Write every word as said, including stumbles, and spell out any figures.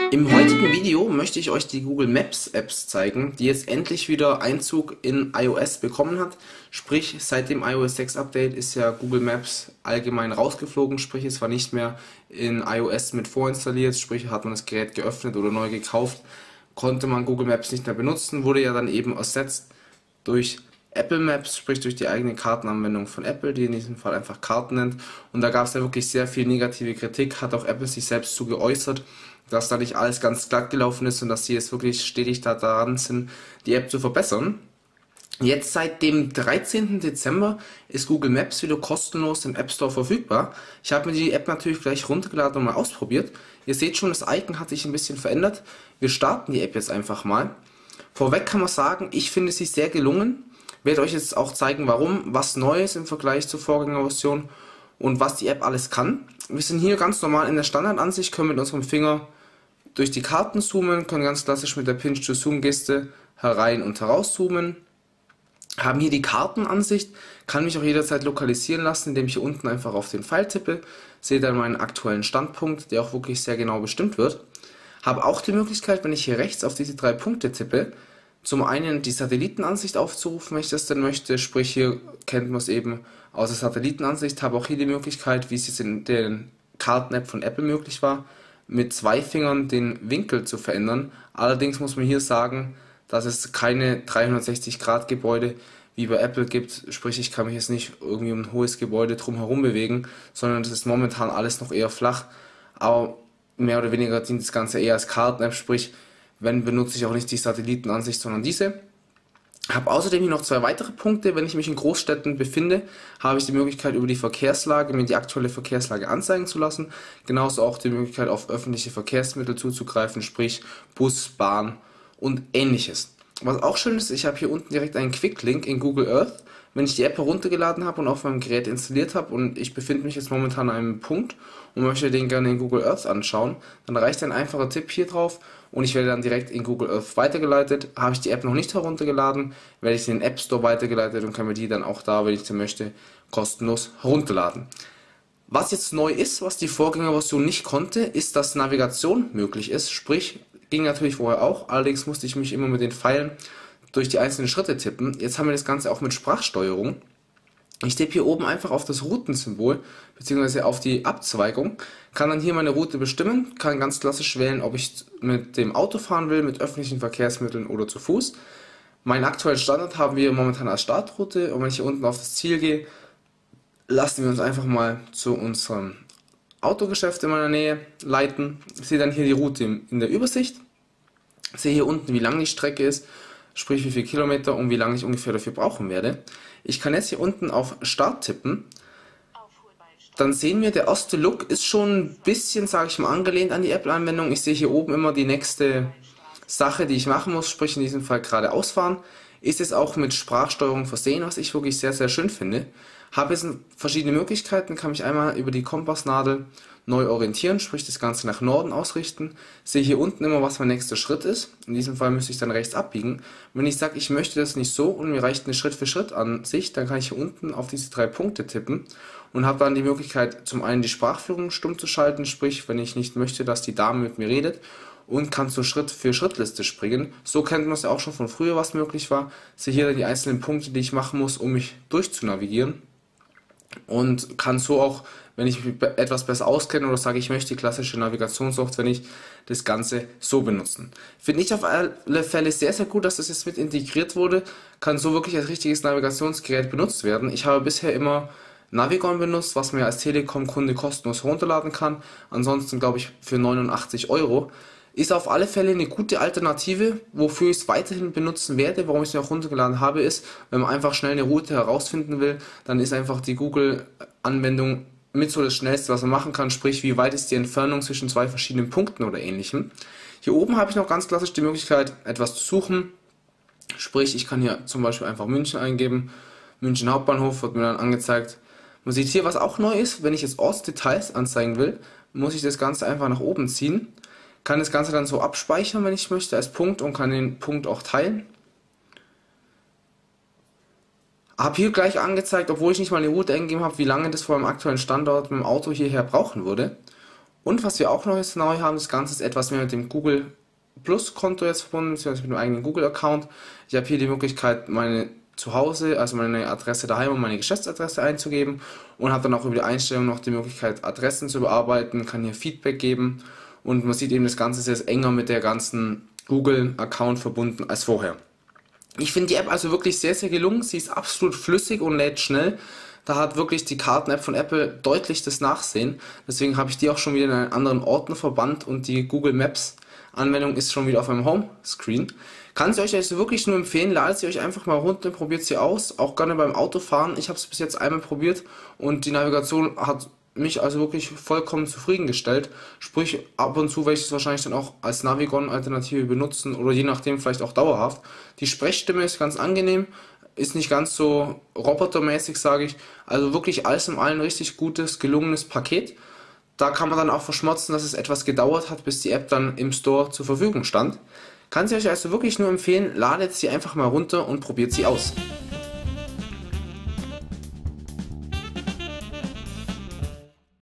Im heutigen Video möchte ich euch die Google Maps Apps zeigen, die jetzt endlich wieder Einzug in iOS bekommen hat. Sprich, seit dem i O S sechs Update ist ja Google Maps allgemein rausgeflogen, sprich es war nicht mehr in iOS mit vorinstalliert, sprich hat man das Gerät geöffnet oder neu gekauft, konnte man Google Maps nicht mehr benutzen, wurde ja dann eben ersetzt durch Apple Maps, sprich durch die eigene Kartenanwendung von Apple, die in diesem Fall einfach Karten nennt. Und da gab es ja wirklich sehr viel negative Kritik, hat auch Apple sich selbst zu geäußert, dass da nicht alles ganz glatt gelaufen ist und dass sie jetzt wirklich stetig da daran sind, die App zu verbessern. Jetzt seit dem dreizehnten Dezember ist Google Maps wieder kostenlos im App Store verfügbar. Ich habe mir die App natürlich gleich runtergeladen und mal ausprobiert. Ihr seht schon, das Icon hat sich ein bisschen verändert. Wir starten die App jetzt einfach mal. Vorweg kann man sagen, ich finde sie sehr gelungen. Ich werde euch jetzt auch zeigen, warum, was neu ist im Vergleich zur Vorgängerversion und was die App alles kann. Wir sind hier ganz normal in der Standardansicht, können mit unserem Finger durch die Karten zoomen, können ganz klassisch mit der Pinch-to-Zoom-Geste herein und heraus zoomen. Haben hier die Kartenansicht, kann mich auch jederzeit lokalisieren lassen, indem ich hier unten einfach auf den Pfeil tippe. Sehe dann meinen aktuellen Standpunkt, der auch wirklich sehr genau bestimmt wird. Habe auch die Möglichkeit, wenn ich hier rechts auf diese drei Punkte tippe, zum einen die Satellitenansicht aufzurufen, wenn ich das denn möchte, sprich hier kennt man es eben aus der Satellitenansicht, habe auch hier die Möglichkeit, wie es jetzt in der Karten-App von Apple möglich war, mit zwei Fingern den Winkel zu verändern. Allerdings muss man hier sagen, dass es keine dreihundertsechzig Grad Gebäude wie bei Apple gibt, sprich ich kann mich jetzt nicht irgendwie um ein hohes Gebäude drumherum bewegen, sondern das ist momentan alles noch eher flach, aber mehr oder weniger dient das Ganze eher als Karten-App, sprich wenn benutze ich auch nicht die Satellitenansicht, sondern diese. Habe außerdem hier noch zwei weitere Punkte. Wenn ich mich in Großstädten befinde, habe ich die Möglichkeit über die Verkehrslage mir die aktuelle Verkehrslage anzeigen zu lassen. Genauso auch die Möglichkeit auf öffentliche Verkehrsmittel zuzugreifen, sprich Bus, Bahn und ähnliches. Was auch schön ist, ich habe hier unten direkt einen Quick-Link in Google Earth. Wenn ich die App heruntergeladen habe und auf meinem Gerät installiert habe und ich befinde mich jetzt momentan an einem Punkt und möchte den gerne in Google Earth anschauen, dann reicht ein einfacher Tipp hier drauf und ich werde dann direkt in Google Earth weitergeleitet. Habe ich die App noch nicht heruntergeladen, werde ich in den App Store weitergeleitet und kann mir die dann auch da, wenn ich sie möchte, kostenlos herunterladen. Was jetzt neu ist, was die Vorgängerversion nicht konnte, ist, dass Navigation möglich ist, sprich, ging natürlich vorher auch, allerdings musste ich mich immer mit den Pfeilen durch die einzelnen Schritte tippen. Jetzt haben wir das Ganze auch mit Sprachsteuerung. Ich tippe hier oben einfach auf das Routensymbol bzw. auf die Abzweigung, kann dann hier meine Route bestimmen, kann ganz klassisch wählen, ob ich mit dem Auto fahren will, mit öffentlichen Verkehrsmitteln oder zu Fuß. Meinen aktuellen Standard haben wir momentan als Startroute und wenn ich hier unten auf das Ziel gehe, lassen wir uns einfach mal zu unserem Autogeschäft in meiner Nähe leiten. Ich sehe dann hier die Route in der Übersicht, sehe hier unten, wie lang die Strecke ist, sprich wie viele Kilometer und wie lange ich ungefähr dafür brauchen werde. Ich kann jetzt hier unten auf Start tippen, dann sehen wir, der erste Look ist schon ein bisschen, sage ich mal, angelehnt an die Apple-Anwendung. Ich sehe hier oben immer die nächste Sache, die ich machen muss, sprich in diesem Fall geradeaus fahren. Ist es auch mit Sprachsteuerung versehen, was ich wirklich sehr, sehr schön finde. Habe jetzt verschiedene Möglichkeiten, kann mich einmal über die Kompassnadel neu orientieren, sprich das Ganze nach Norden ausrichten. Sehe hier unten immer, was mein nächster Schritt ist. In diesem Fall müsste ich dann rechts abbiegen. Wenn ich sage, ich möchte das nicht so und mir reicht eine Schritt-für-Schritt-Ansicht, dann kann ich hier unten auf diese drei Punkte tippen und habe dann die Möglichkeit, zum einen die Sprachführung stumm zu schalten, sprich, wenn ich nicht möchte, dass die Dame mit mir redet, und kann zur Schritt-für-Schritt-Liste springen. So kennt man es ja auch schon von früher, was möglich war. Sehe hier dann die einzelnen Punkte, die ich machen muss, um mich durchzunavigieren. Und kann so auch, wenn ich mich etwas besser auskenne oder sage, ich möchte die klassische Navigationssoftware nicht, das Ganze so benutzen. Finde ich auf alle Fälle sehr, sehr gut, dass das jetzt mit integriert wurde. Kann so wirklich als richtiges Navigationsgerät benutzt werden. Ich habe bisher immer Navigon benutzt, was man ja als Telekom-Kunde kostenlos herunterladen kann. Ansonsten glaube ich für neunundachtzig Euro. Ist auf alle Fälle eine gute Alternative, wofür ich es weiterhin benutzen werde. Warum ich es mir auch runtergeladen habe, ist, wenn man einfach schnell eine Route herausfinden will, dann ist einfach die Google-Anwendung mit so das Schnellste, was man machen kann, sprich wie weit ist die Entfernung zwischen zwei verschiedenen Punkten oder ähnlichem. Hier oben habe ich noch ganz klassisch die Möglichkeit, etwas zu suchen, sprich ich kann hier zum Beispiel einfach München eingeben, München Hauptbahnhof wird mir dann angezeigt. Man sieht hier, was auch neu ist, wenn ich jetzt Ortsdetails anzeigen will, muss ich das Ganze einfach nach oben ziehen. Kann das Ganze dann so abspeichern, wenn ich möchte, als Punkt und kann den Punkt auch teilen. Habe hier gleich angezeigt, obwohl ich nicht mal eine Route eingegeben habe, wie lange das vor meinem aktuellen Standort mit dem Auto hierher brauchen würde. Und was wir auch noch jetzt neu haben, das Ganze ist etwas mehr mit dem Google Plus Konto jetzt verbunden, beziehungsweise mit dem eigenen Google Account. Ich habe hier die Möglichkeit, meine Zuhause, also meine Adresse daheim und meine Geschäftsadresse einzugeben und habe dann auch über die Einstellung noch die Möglichkeit, Adressen zu bearbeiten, kann hier Feedback geben und man sieht eben, das Ganze ist jetzt enger mit der ganzen Google Account verbunden als vorher. Ich finde die App also wirklich sehr, sehr gelungen. Sie ist absolut flüssig und lädt schnell. Da hat wirklich die Karten-App von Apple deutlich das Nachsehen. Deswegen habe ich die auch schon wieder in einen anderen Ordner verbannt und die Google Maps Anwendung ist schon wieder auf meinem Homescreen. Kann sie euch also wirklich nur empfehlen, ladet sie euch einfach mal runter, probiert sie aus, auch gerne beim Autofahren. Ich habe es bis jetzt einmal probiert und die Navigation hat mich also wirklich vollkommen zufriedengestellt. Sprich, ab und zu werde ich es wahrscheinlich dann auch als Navigon-Alternative benutzen oder je nachdem vielleicht auch dauerhaft. Die Sprechstimme ist ganz angenehm, ist nicht ganz so robotermäßig, sage ich. Also wirklich alles in allem ein richtig gutes, gelungenes Paket. Da kann man dann auch verschmotzen, dass es etwas gedauert hat, bis die App dann im Store zur Verfügung stand. Kann sie euch also wirklich nur empfehlen, ladet sie einfach mal runter und probiert sie aus.